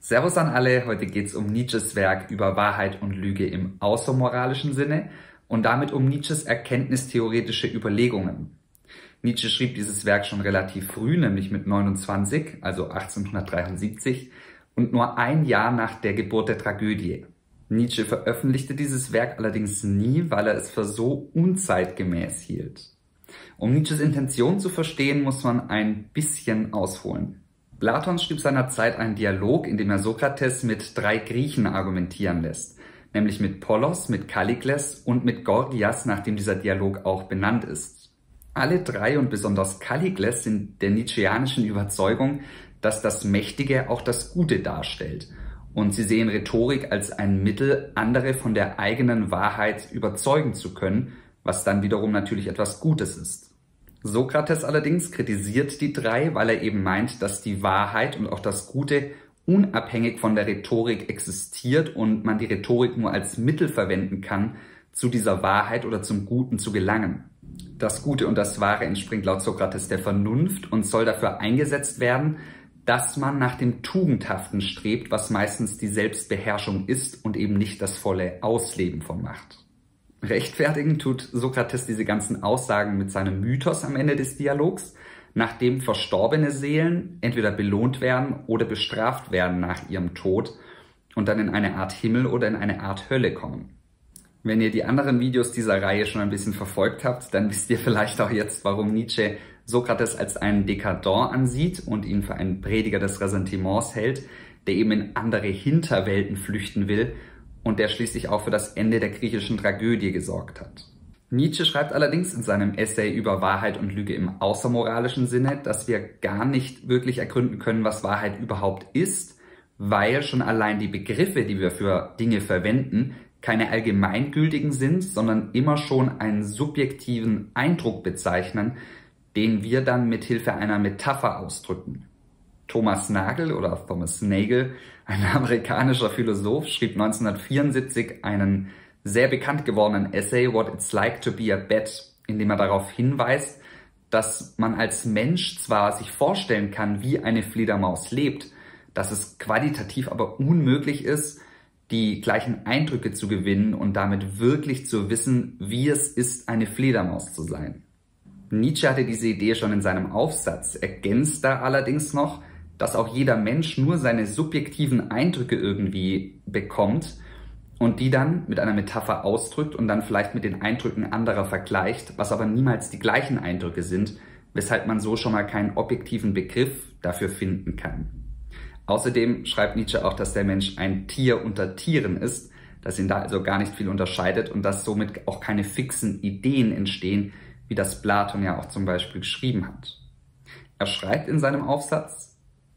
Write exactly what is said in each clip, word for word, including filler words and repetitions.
Servus an alle, heute geht es um Nietzsches Werk über Wahrheit und Lüge im außermoralischen Sinne und damit um Nietzsches erkenntnistheoretische Überlegungen. Nietzsche schrieb dieses Werk schon relativ früh, nämlich mit neunundzwanzig, also achtzehnhundertdreiundsiebzig, und nur ein Jahr nach der Geburt der Tragödie. Nietzsche veröffentlichte dieses Werk allerdings nie, weil er es für so unzeitgemäß hielt. Um Nietzsches Intention zu verstehen, muss man ein bisschen ausholen. Platon schrieb seinerzeit einen Dialog, in dem er Sokrates mit drei Griechen argumentieren lässt, nämlich mit Polos, mit Kallikles und mit Gorgias, nachdem dieser Dialog auch benannt ist. Alle drei und besonders Kallikles sind der nietzscheanischen Überzeugung, dass das Mächtige auch das Gute darstellt, und sie sehen Rhetorik als ein Mittel, andere von der eigenen Wahrheit überzeugen zu können, was dann wiederum natürlich etwas Gutes ist. Sokrates allerdings kritisiert die drei, weil er eben meint, dass die Wahrheit und auch das Gute unabhängig von der Rhetorik existiert und man die Rhetorik nur als Mittel verwenden kann, zu dieser Wahrheit oder zum Guten zu gelangen. Das Gute und das Wahre entspringt laut Sokrates der Vernunft und soll dafür eingesetzt werden, dass man nach dem Tugendhaften strebt, was meistens die Selbstbeherrschung ist und eben nicht das volle Ausleben von Macht. Rechtfertigen tut Sokrates diese ganzen Aussagen mit seinem Mythos am Ende des Dialogs, nachdem verstorbene Seelen entweder belohnt werden oder bestraft werden nach ihrem Tod und dann in eine Art Himmel oder in eine Art Hölle kommen. Wenn ihr die anderen Videos dieser Reihe schon ein bisschen verfolgt habt, dann wisst ihr vielleicht auch jetzt, warum Nietzsche Sokrates als einen Dekadent ansieht und ihn für einen Prediger des Ressentiments hält, der eben in andere Hinterwelten flüchten will und der schließlich auch für das Ende der griechischen Tragödie gesorgt hat. Nietzsche schreibt allerdings in seinem Essay über Wahrheit und Lüge im außermoralischen Sinne, dass wir gar nicht wirklich ergründen können, was Wahrheit überhaupt ist, weil schon allein die Begriffe, die wir für Dinge verwenden, keine allgemeingültigen sind, sondern immer schon einen subjektiven Eindruck bezeichnen, den wir dann mit Hilfe einer Metapher ausdrücken. Thomas Nagel oder Thomas Nagel, ein amerikanischer Philosoph, schrieb neunzehnhundertvierundsiebzig einen sehr bekannt gewordenen Essay What It's Like to Be a Bat, in dem er darauf hinweist, dass man als Mensch zwar sich vorstellen kann, wie eine Fledermaus lebt, dass es qualitativ aber unmöglich ist, die gleichen Eindrücke zu gewinnen und damit wirklich zu wissen, wie es ist, eine Fledermaus zu sein. Nietzsche hatte diese Idee schon in seinem Aufsatz, ergänzt da allerdings noch, dass auch jeder Mensch nur seine subjektiven Eindrücke irgendwie bekommt und die dann mit einer Metapher ausdrückt und dann vielleicht mit den Eindrücken anderer vergleicht, was aber niemals die gleichen Eindrücke sind, weshalb man so schon mal keinen objektiven Begriff dafür finden kann. Außerdem schreibt Nietzsche auch, dass der Mensch ein Tier unter Tieren ist, dass ihn da also gar nicht viel unterscheidet und dass somit auch keine fixen Ideen entstehen, wie das Platon ja auch zum Beispiel geschrieben hat. Er schreibt in seinem Aufsatz: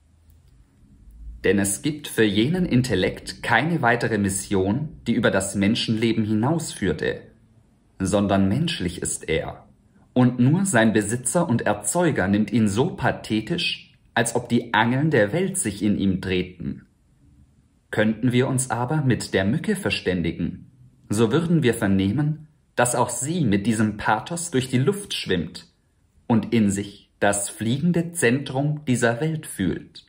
Denn es gibt für jenen Intellekt keine weitere Mission, die über das Menschenleben hinausführte, sondern menschlich ist er, und nur sein Besitzer und Erzeuger nimmt ihn so pathetisch, als ob die Angeln der Welt sich in ihm drehten. Könnten wir uns aber mit der Mücke verständigen, so würden wir vernehmen, dass auch sie mit diesem Pathos durch die Luft schwimmt und in sich das fliegende Zentrum dieser Welt fühlt.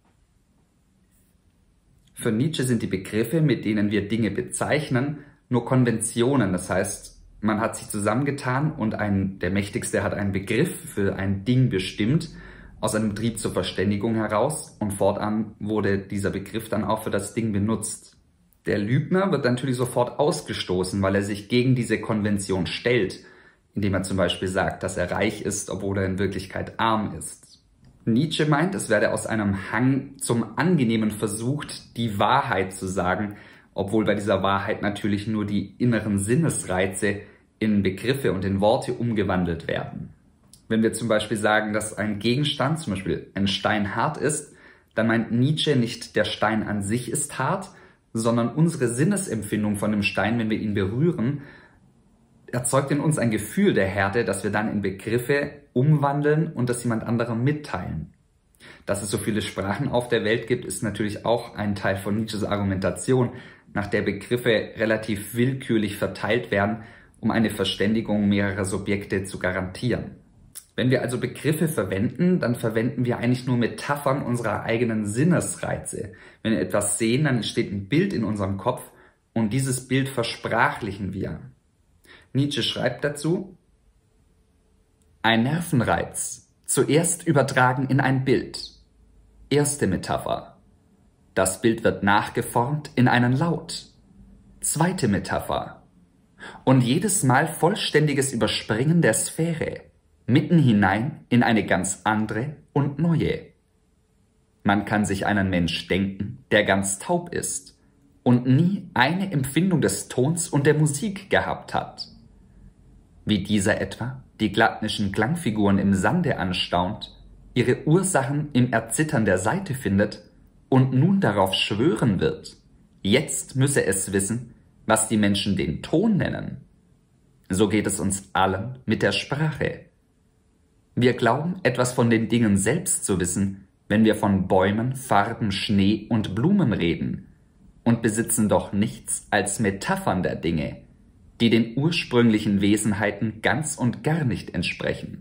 Für Nietzsche sind die Begriffe, mit denen wir Dinge bezeichnen, nur Konventionen. Das heißt, man hat sich zusammengetan und ein, der Mächtigste hat einen Begriff für ein Ding bestimmt, aus einem Trieb zur Verständigung heraus, und fortan wurde dieser Begriff dann auch für das Ding benutzt. Der Lügner wird natürlich sofort ausgestoßen, weil er sich gegen diese Konvention stellt, indem er zum Beispiel sagt, dass er reich ist, obwohl er in Wirklichkeit arm ist. Nietzsche meint, es werde aus einem Hang zum Angenehmen versucht, die Wahrheit zu sagen, obwohl bei dieser Wahrheit natürlich nur die inneren Sinnesreize in Begriffe und in Worte umgewandelt werden. Wenn wir zum Beispiel sagen, dass ein Gegenstand, zum Beispiel ein Stein, hart ist, dann meint Nietzsche nicht, der Stein an sich ist hart, sondern unsere Sinnesempfindung von dem Stein, wenn wir ihn berühren, erzeugt in uns ein Gefühl der Härte, das wir dann in Begriffe umwandeln und das jemand anderem mitteilen. Dass es so viele Sprachen auf der Welt gibt, ist natürlich auch ein Teil von Nietzsches Argumentation, nach der Begriffe relativ willkürlich verteilt werden, um eine Verständigung mehrerer Subjekte zu garantieren. Wenn wir also Begriffe verwenden, dann verwenden wir eigentlich nur Metaphern unserer eigenen Sinnesreize. Wenn wir etwas sehen, dann entsteht ein Bild in unserem Kopf und dieses Bild versprachlichen wir. Nietzsche schreibt dazu: Ein Nervenreiz, zuerst übertragen in ein Bild. Erste Metapher. Das Bild wird nachgeformt in einen Laut. Zweite Metapher. Und jedes Mal vollständiges Überspringen der Sphäre, mitten hinein in eine ganz andere und neue. Man kann sich einen Mensch denken, der ganz taub ist und nie eine Empfindung des Tons und der Musik gehabt hat. Wie dieser etwa die glattnischen Klangfiguren im Sande anstaunt, ihre Ursachen im Erzittern der Saite findet und nun darauf schwören wird, jetzt müsse es wissen, was die Menschen den Ton nennen. So geht es uns allen mit der Sprache. Wir glauben, etwas von den Dingen selbst zu wissen, wenn wir von Bäumen, Farben, Schnee und Blumen reden, und besitzen doch nichts als Metaphern der Dinge, die den ursprünglichen Wesenheiten ganz und gar nicht entsprechen.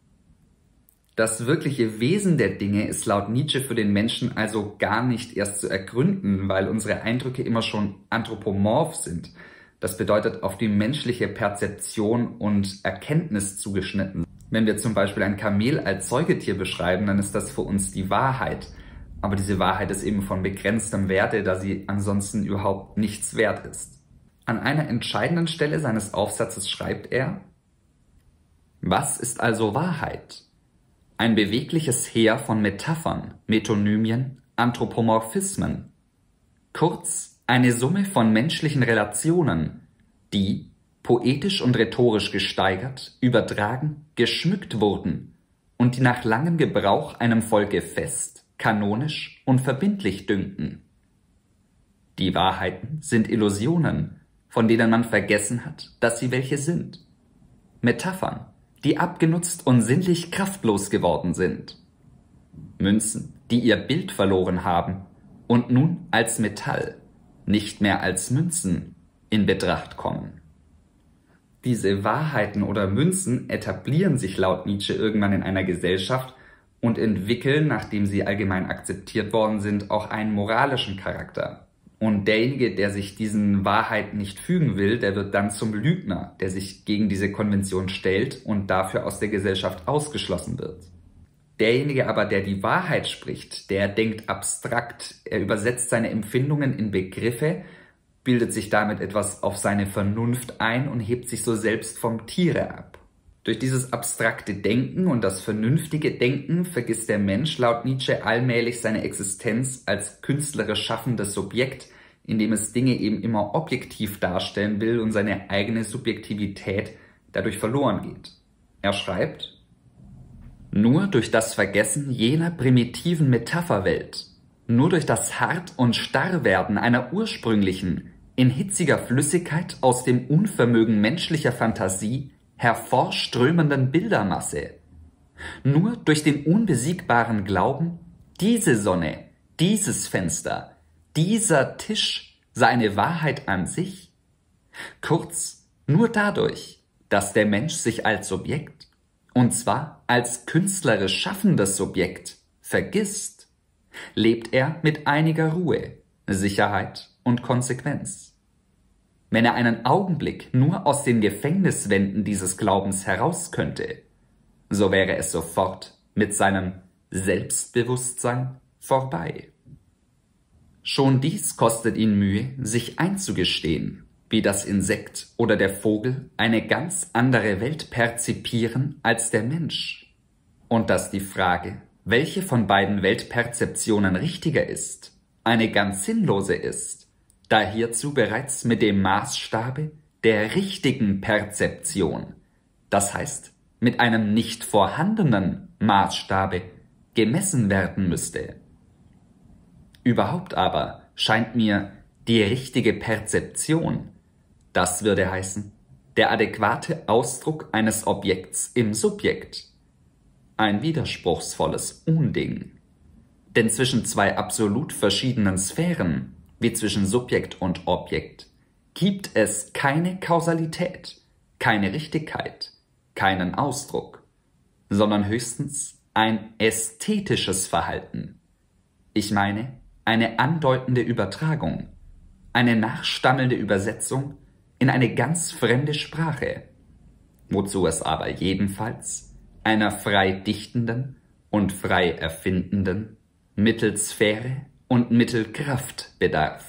Das wirkliche Wesen der Dinge ist laut Nietzsche für den Menschen also gar nicht erst zu ergründen, weil unsere Eindrücke immer schon anthropomorph sind. Das bedeutet auf die menschliche Perzeption und Erkenntnis zugeschnitten. Wenn wir zum Beispiel ein Kamel als Säugetier beschreiben, dann ist das für uns die Wahrheit. Aber diese Wahrheit ist eben von begrenztem Werte, da sie ansonsten überhaupt nichts wert ist. An einer entscheidenden Stelle seines Aufsatzes schreibt er: Was ist also Wahrheit? Ein bewegliches Heer von Metaphern, Metonymien, Anthropomorphismen. Kurz, eine Summe von menschlichen Relationen, die, poetisch und rhetorisch gesteigert, übertragen, geschmückt wurden und die nach langem Gebrauch einem Volke fest, kanonisch und verbindlich dünkten. Die Wahrheiten sind Illusionen, von denen man vergessen hat, dass sie welche sind. Metaphern, die abgenutzt und sinnlich kraftlos geworden sind. Münzen, die ihr Bild verloren haben und nun als Metall, nicht mehr als Münzen, in Betracht kommen. Diese Wahrheiten oder Münzen etablieren sich laut Nietzsche irgendwann in einer Gesellschaft und entwickeln, nachdem sie allgemein akzeptiert worden sind, auch einen moralischen Charakter. Und derjenige, der sich diesen Wahrheiten nicht fügen will, der wird dann zum Lügner, der sich gegen diese Konvention stellt und dafür aus der Gesellschaft ausgeschlossen wird. Derjenige aber, der die Wahrheit spricht, der denkt abstrakt, er übersetzt seine Empfindungen in Begriffe, bildet sich damit etwas auf seine Vernunft ein und hebt sich so selbst vom Tiere ab. Durch dieses abstrakte Denken und das vernünftige Denken vergisst der Mensch laut Nietzsche allmählich seine Existenz als künstlerisch schaffendes Subjekt, indem es Dinge eben immer objektiv darstellen will und seine eigene Subjektivität dadurch verloren geht. Er schreibt: Nur durch das Vergessen jener primitiven Metapherwelt, nur durch das Hart- und Starrwerden einer ursprünglichen, in hitziger Flüssigkeit aus dem Unvermögen menschlicher Fantasie hervorströmenden Bildermasse, nur durch den unbesiegbaren Glauben, diese Sonne, dieses Fenster, dieser Tisch sei eine Wahrheit an sich, kurz nur dadurch, dass der Mensch sich als Subjekt, und zwar als künstlerisch schaffendes Subjekt, vergisst, lebt er mit einiger Ruhe, Sicherheit und Konsequenz. Wenn er einen Augenblick nur aus den Gefängniswänden dieses Glaubens heraus könnte, so wäre es sofort mit seinem Selbstbewusstsein vorbei. Schon dies kostet ihn Mühe, sich einzugestehen, wie das Insekt oder der Vogel eine ganz andere Welt perzipieren als der Mensch, und dass die Frage, welche von beiden Weltperzeptionen richtiger ist, eine ganz sinnlose ist, da hierzu bereits mit dem Maßstabe der richtigen Perzeption, das heißt mit einem nicht vorhandenen Maßstabe, gemessen werden müsste. Überhaupt aber scheint mir die richtige Perzeption, das würde heißen, der adäquate Ausdruck eines Objekts im Subjekt, ein widerspruchsvolles Unding. Denn zwischen zwei absolut verschiedenen Sphären, wie zwischen Subjekt und Objekt, gibt es keine Kausalität, keine Richtigkeit, keinen Ausdruck, sondern höchstens ein ästhetisches Verhalten. Ich meine, eine andeutende Übertragung, eine nachstammelnde Übersetzung in eine ganz fremde Sprache, wozu es aber jedenfalls einer frei dichtenden und frei erfindenden Mittelsphäre und Mittelkraft bedarf.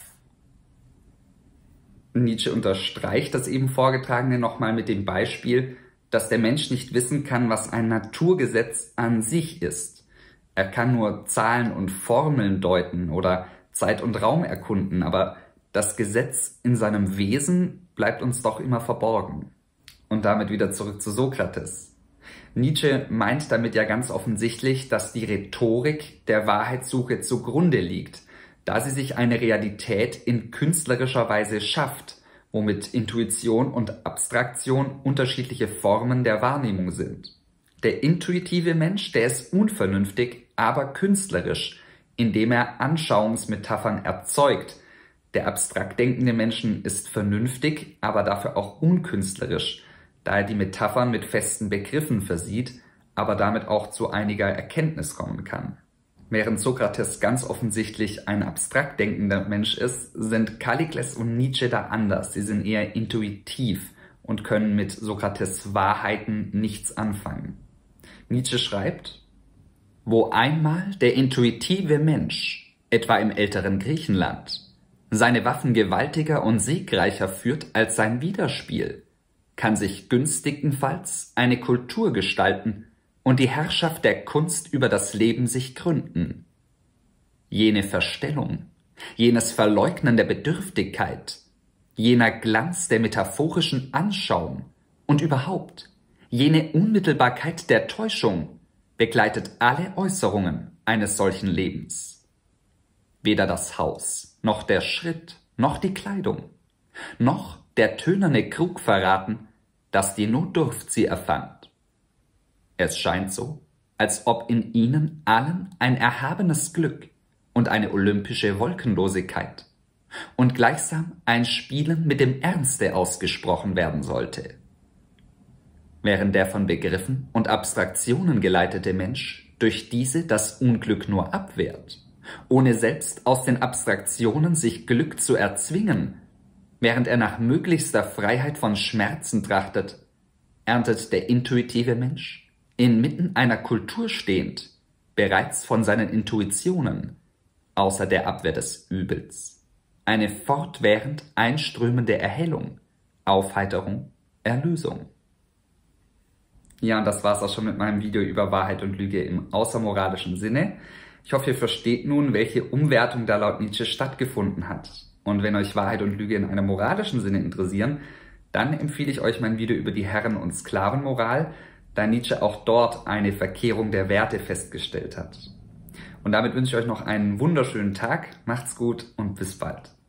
Nietzsche unterstreicht das eben Vorgetragene nochmal mit dem Beispiel, dass der Mensch nicht wissen kann, was ein Naturgesetz an sich ist. Er kann nur Zahlen und Formeln deuten oder Zeit und Raum erkunden, aber das Gesetz in seinem Wesen bleibt uns doch immer verborgen. Und damit wieder zurück zu Sokrates. Nietzsche meint damit ja ganz offensichtlich, dass die Rhetorik der Wahrheitssuche zugrunde liegt, da sie sich eine Realität in künstlerischer Weise schafft, womit Intuition und Abstraktion unterschiedliche Formen der Wahrnehmung sind. Der intuitive Mensch, der ist unvernünftig, aber künstlerisch, indem er Anschauungsmetaphern erzeugt. Der abstrakt denkende Mensch ist vernünftig, aber dafür auch unkünstlerisch, da er die Metaphern mit festen Begriffen versieht, aber damit auch zu einiger Erkenntnis kommen kann. Während Sokrates ganz offensichtlich ein abstrakt denkender Mensch ist, sind Kallikles und Nietzsche da anders. Sie sind eher intuitiv und können mit Sokrates Wahrheiten nichts anfangen. Nietzsche schreibt: Wo einmal der intuitive Mensch, etwa im älteren Griechenland, seine Waffen gewaltiger und siegreicher führt als sein Widerspiel, kann sich günstigstenfalls eine Kultur gestalten und die Herrschaft der Kunst über das Leben sich gründen. Jene Verstellung, jenes Verleugnen der Bedürftigkeit, jener Glanz der metaphorischen Anschauung und überhaupt jene Unmittelbarkeit der Täuschung begleitet alle Äußerungen eines solchen Lebens. Weder das Haus, noch der Schritt, noch die Kleidung, noch der tönerne Krug verraten, dass die Not Durft sie erfand. Es scheint so, als ob in ihnen allen ein erhabenes Glück und eine olympische Wolkenlosigkeit und gleichsam ein Spielen mit dem Ernste ausgesprochen werden sollte. Während der von Begriffen und Abstraktionen geleitete Mensch durch diese das Unglück nur abwehrt, ohne selbst aus den Abstraktionen sich Glück zu erzwingen, während er nach möglichster Freiheit von Schmerzen trachtet, erntet der intuitive Mensch, inmitten einer Kultur stehend, bereits von seinen Intuitionen, außer der Abwehr des Übels, eine fortwährend einströmende Erhellung, Aufheiterung, Erlösung. Ja, und das war's auch schon mit meinem Video über Wahrheit und Lüge im außermoralischen Sinne. Ich hoffe, ihr versteht nun, welche Umwertung da laut Nietzsche stattgefunden hat. Und wenn euch Wahrheit und Lüge in einem moralischen Sinne interessieren, dann empfehle ich euch mein Video über die Herren- und Sklavenmoral, da Nietzsche auch dort eine Verkehrung der Werte festgestellt hat. Und damit wünsche ich euch noch einen wunderschönen Tag, macht's gut und bis bald.